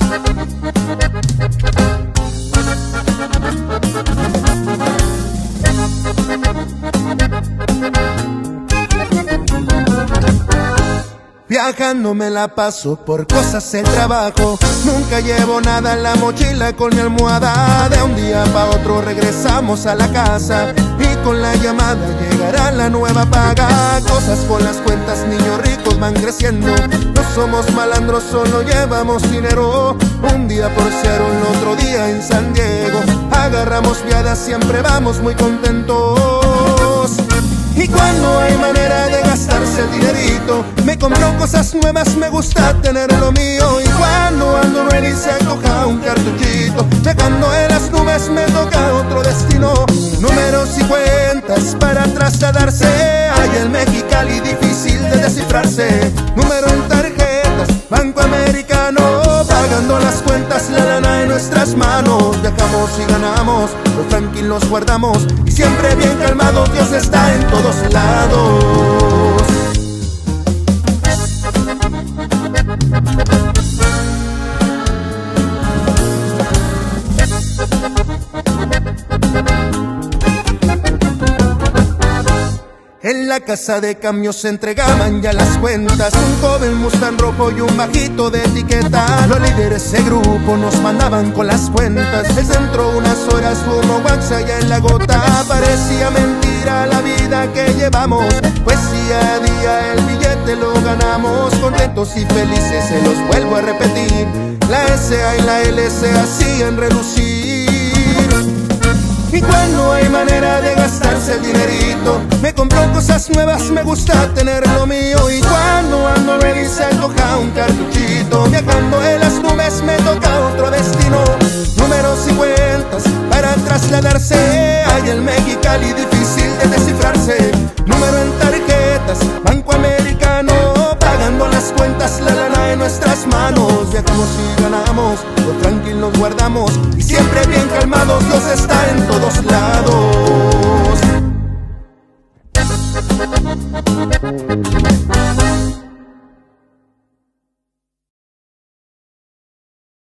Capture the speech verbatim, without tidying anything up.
Viajando me la paso por cosas del trabajo. Nunca llevo nada en la mochila con mi almohada. De un día pa' otro regresamos a la casa y con la llamada llegará la nueva paga. Cosas con las cuentas, niños ricos van creciendo. No somos malandros, solo llevamos dinero. Un día por cero, el otro día en San Diego. Agarramos viadas, siempre vamos muy contentos. Y cuando hay manera de gastarse el dinerito, me compro cosas nuevas, me gusta tener lo mío. Y cuando ando ready se antoja un cartuchito. Llegando en las nubes me toca otro destino. Números y cuentas para trasladarse. Hay el Mexicali difícil de descifrarse. Número en tarjetas, Banco Americano. Pagando las cuentas, la lana en nuestras manos. Viajamos y ganamos, los tranquilos guardamos. Y siempre bien calmados, Dios está en todos lados. En la casa de cambios se entregaban ya las cuentas. Un joven Mustang rojo y un bajito de etiqueta. Los líderes de grupo nos mandaban con las cuentas. El centro unas horas humo wax allá en la gota. Parecía mentira la vida que llevamos, pues día a día el billete lo ganamos. Contentos y felices, se los vuelvo a repetir. La S A y la L se hacían relucir. Y cuando hay manera de gastarse el dinerito, me compro cosas nuevas, me gusta tener lo mío. Y cuando ando ready se antoja un cartuchito. Viajando en las nubes me toca otro destino. Números y cuentas para trasladarse. Hay el Mexicali difícil de descifrarse. Número en tarjetas, Banco Americano. Pagando las cuentas, la lana en nuestras manos. Viajamos y ganamos, los tranquilos guardamos. Y siempre bien calmados, Dios está en todos lados.